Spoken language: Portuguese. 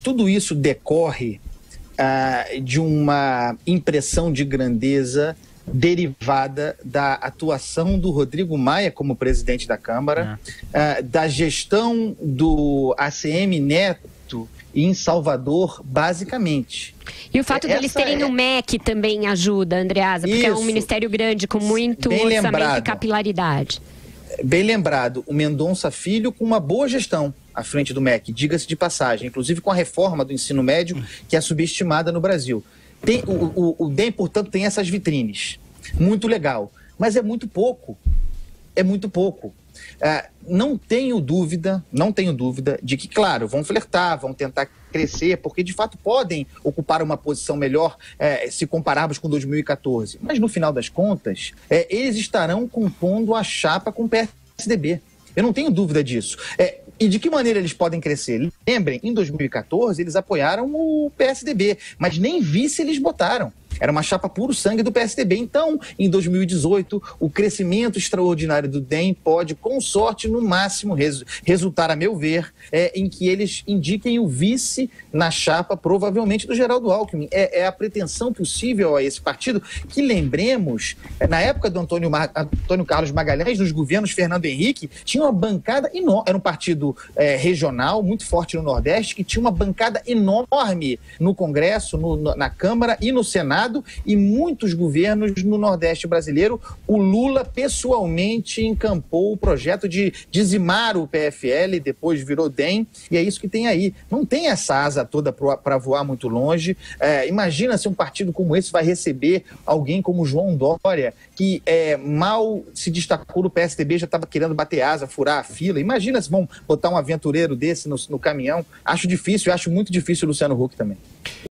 tudo isso decorre de uma impressão de grandeza derivada da atuação do Rodrigo Maia como presidente da Câmara, da gestão do ACM Neto em Salvador, basicamente. E o fato deles terem o MEC também ajuda, Andreasa, porque é um ministério grande com muito orçamento e capilaridade. Bem lembrado, o Mendonça Filho com uma boa gestão à frente do MEC, diga-se de passagem, inclusive com a reforma do ensino médio, que é subestimada no Brasil. O DEM, portanto, tem essas vitrines. Muito legal, mas é muito pouco. É muito pouco. Não tenho dúvida de que, claro, vão flertar, vão tentar crescer, porque de fato podem ocupar uma posição melhor se compararmos com 2014. Mas no final das contas, eles estarão compondo a chapa com o PSDB. Eu não tenho dúvida disso. E de que maneira eles podem crescer? Lembrem, em 2014 eles apoiaram o PSDB, mas nem vice eles botaram. Era uma chapa puro sangue do PSDB. Então, em 2018, o crescimento extraordinário do DEM pode, com sorte, no máximo, resultar, a meu ver, em que eles indiquem o vice na chapa, provavelmente, do Geraldo Alckmin. É a pretensão possível a esse partido, que, lembremos, na época do Antônio Carlos Magalhães, nos governos Fernando Henrique, tinha uma bancada enorme. Era um partido regional, muito forte no Nordeste, que tinha uma bancada enorme no Congresso, na Câmara e no Senado, e muitos governos no Nordeste brasileiro. O Lula pessoalmente encampou o projeto de dizimar o PFL, depois virou DEM, e é isso que tem aí. Não tem essa asa toda para voar muito longe. Imagina se um partido como esse vai receber alguém como João Dória, que mal se destacou no PSDB, já estava querendo bater asa, furar a fila. Imagina se vão botar um aventureiro desse no caminhão. Acho difícil, acho muito difícil o Luciano Huck também.